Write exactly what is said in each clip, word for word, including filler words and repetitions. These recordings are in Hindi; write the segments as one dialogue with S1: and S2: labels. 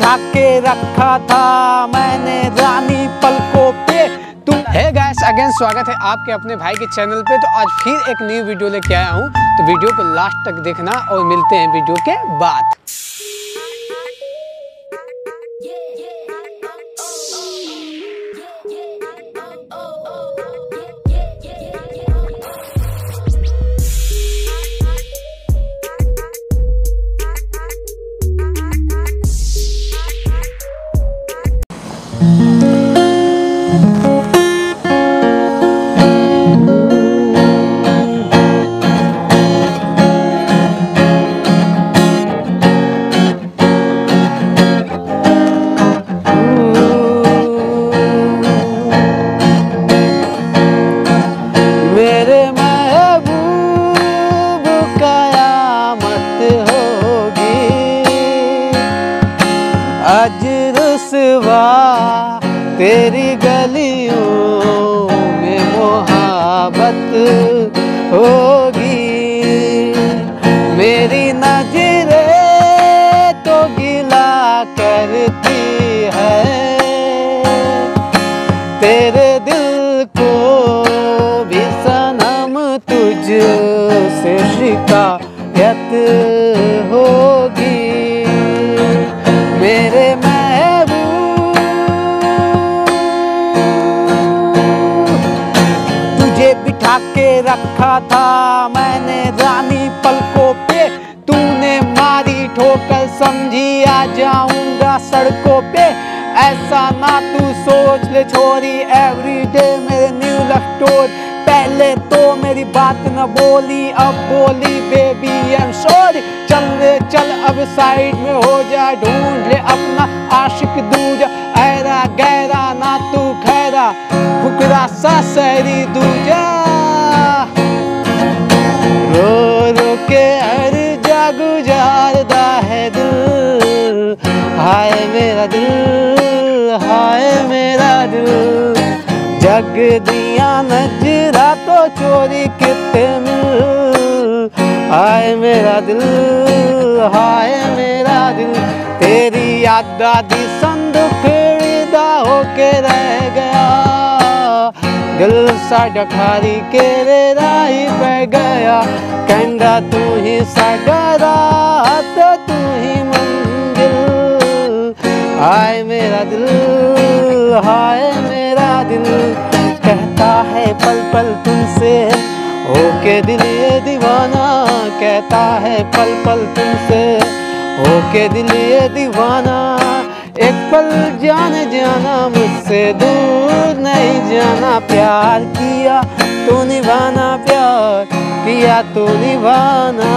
S1: बिठा के रखा था मैंने रानी पलकों पे तुम। हे गाइस, अगेन स्वागत है आपके अपने भाई के चैनल पे। तो आज फिर एक न्यू वीडियो लेके आया हूँ, तो वीडियो को लास्ट तक देखना और मिलते हैं वीडियो के बाद। आज रुसवा तेरी गलियों में मोहब्बत होगी, मेरी नजरें तो गिला करती है, तेरे दिल को भी सनम तुझसे शिकायत होगी। मेरे महबूब तुझे बिठा के रखा था मैंने रानी पलकों पे, तूने मारी ठोकर समझी आ जाऊंगा सड़कों पे। ऐसा ना तू सोच ले छोरी, एवरीडे मेरे न्यू लव स्टोरी। पहले तो मेरी बात न बोली, अब बोली बेबी आई एम सॉरी। चल रे चल अब साइड में हो जा, ढूंढ ले अपना आशिक दूजा। ऐरा गहरा ना तू खैरा, फुकरा सा सैरी दूजा। रो रो के हर जा गुजारदा है दिल, हाय मेरा दिल, हाय मेरा दिल। जग दिया नजरा तो चोरी किते मिल, हाय मेरा दिल, हाय मेरा दिल। तेरी याद दादी संदुखड़ी दा होके रह गया, दिल साडा खारी के रे राही पे गया। कहंदा तू ही साडा रात तू ही मंजिल, हाय मेरा दिल, हाय मेरा दिल। कहता है पल पल तुमसे होके दिल ये दीवाना, कहता है पल पल तुमसे होके दिल ये दीवाना। एक पल जान जाना मुझसे दूर नहीं जाना, प्यार किया तो निभाना, प्यार किया तो निभाना।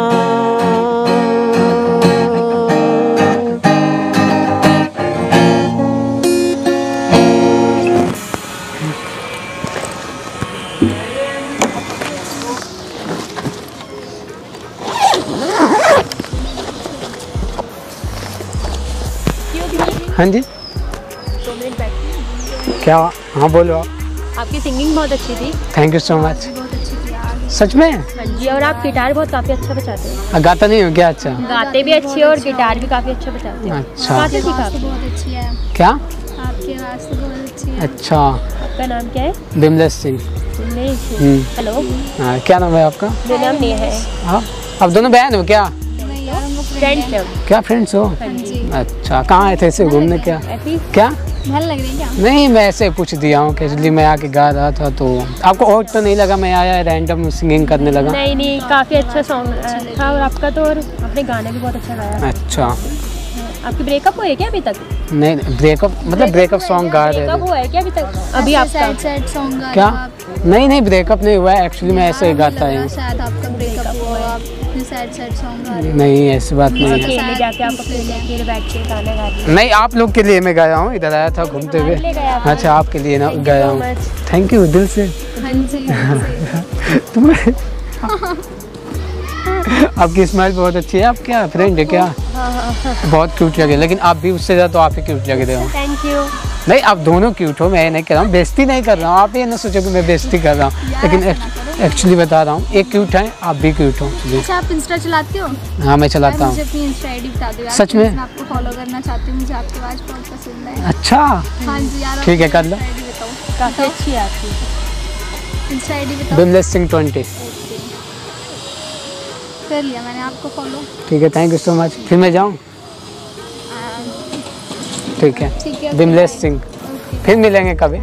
S1: हाँ जी,
S2: दो मिनट बैठिए।
S1: क्या? हाँ बोलो आप।
S2: आपकी सिंगिंग बहुत अच्छी थी।
S1: Thank you so much.
S2: बहुत अच्छी थी यार।
S1: सच में?
S2: हाँ जी, और आप गिटार बहुत काफी अच्छा बजाते हैं।
S1: गाता नहीं हो क्या? अच्छा,
S2: गाते भी अच्छे और गिटार भी काफी अच्छा बजाते हैं।
S1: अच्छा,
S2: कहाँ से सीखा?
S3: बहुत अच्छी है।
S1: क्या?
S3: आपकी आवाज़ तो बहुत अच्छी है।
S1: अच्छा,
S2: आपका नाम क्या है?
S1: बिमलेश सिंह।
S2: हेलो,
S1: हाँ, क्या नाम है आपका?
S2: मेरा नाम नेहा है।
S1: हाँ, आप दोनों बहन हो क्या?
S2: फ्रेंड्स हैं।
S1: क्या फ्रेंड्स हो? अच्छा, कहाँ आए थे ऐसे घूमने? क्या क्या
S3: महल लग रही है क्या?
S1: नहीं, मैं ऐसे पूछ दिया हूँ, कैजुअली मैं आके गा रहा था तो आपको और तो नहीं लगा मैं आया रैंडम सिंगिंग करने लगा?
S2: नहीं नहीं, काफी अच्छा सॉन्ग था और आपका तो, और आपने गाना भी बहुत अच्छा गाया।
S1: अच्छा,
S2: आपकी ब्रेकअप हुई है क्या अभी तक?
S1: नहीं, ब्रेकअप मतलब ब्रेकअप सॉन्ग गा रहे
S2: ब्रेकअप
S1: थे।
S2: हुआ है क्या अभी तक? अभी आपका
S3: सैड सैड सॉन्ग गा
S1: क्या? नहीं नहीं, ब्रेकअप नहीं हुआ है, एक्चुअली मैं ऐसे ही गाता है।
S3: शायद आपका ब्रेकअप हुआ, आप सैड सैड सॉन्ग गा रहे हो।
S1: नहीं, ऐसी बात नहीं है।
S2: खेलने जाके आप अपने अकेले बैठ के गाना गा रहे हैं।
S1: नहीं, आप लोग के लिए मैं गाया हूँ, इधर आया था घूमते हुए। अच्छा, आपके लिए ना गाया हूँ। थैंक यू दिल से।
S3: हाँ जी।
S1: तुम्हें आपकी स्माइल बहुत अच्छी है। आप क्या फ्रेंड है क्या?
S2: हाँ हाँ हाँ।
S1: बहुत क्यूट लगे, लेकिन आप भी उससे ज़्यादा तो आप ही क्यूट लगे रहे हो।
S2: Thank you.
S1: नहीं, आप दोनों क्यूट हो, मैं नहीं कर रहा हूँ, बेइज्जती नहीं कर रहा हूँ। आप ये ना सोचो कि मैं बेइज्जती कर रहा हूँ, लेकिन एक्चुअली बता रहा हूँ, एक क्यूट है, आप भी क्यूट हो।
S3: अच्छा, आप इंस्टा चलाते हो?
S1: हाँ मैं चलाता हूँ।
S3: मुझे अपनी इंस्टा आईडी बता दो यार,
S1: सच में?
S3: मैं आपको फॉलो करना चाहती हूँ, मुझे आपकी आवाज़ बहुत पसंद है।
S1: अच्छा
S3: हाँ जी यार,
S1: ठीक है, कर लो।
S3: आईडी बताओ।
S2: काफ़ी अच्छी है आपकी
S3: इंस्टा आईडी बताओ।
S1: बिमलेश सिंह ट्वेंटी।
S3: ओके, कर लिया मैंने आपको फॉलो।
S1: ठीक है, थैंक यू सो मच। फिर मैं जाऊँ? ठीक है,
S3: ठीक है,
S1: बिमलेश सिंह।
S3: ओके,
S1: फिर मिलेंगे कभी।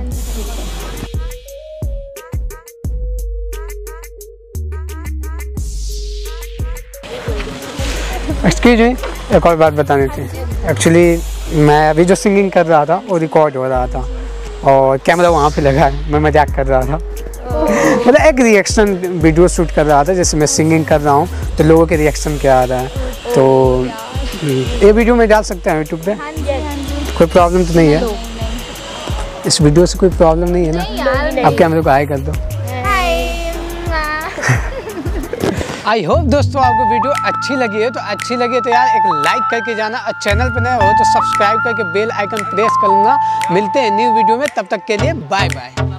S1: एक्सक्यूज मी, एक और बात बतानी थी। एक्चुअली मैं अभी जो सिंगिंग कर रहा था वो रिकॉर्ड हो रहा था और कैमरा वहाँ पे लगा है, मैं मजाक कर रहा था। मतलब एक रिएक्शन वीडियो शूट कर रहा था, जैसे मैं सिंगिंग कर रहा हूँ तो लोगों के रिएक्शन क्या आ रहा है, तो ये वीडियो में डाल सकते हैं यूट्यूब पे?
S3: हाँ जी, हाँ जी।
S1: कोई प्रॉब्लम तो नहीं है? इस वीडियो से कोई प्रॉब्लम नहीं है ना? आप कैमरे को हाई कर दो। आई होप दोस्तों आपको वीडियो अच्छी लगी है, तो अच्छी लगी है तो यार एक लाइक करके जाना, और चैनल पर नए हो तो सब्सक्राइब करके बेल आइकन प्रेस कर लेना। मिलते हैं न्यू वीडियो में, तब तक के लिए बाय बाय।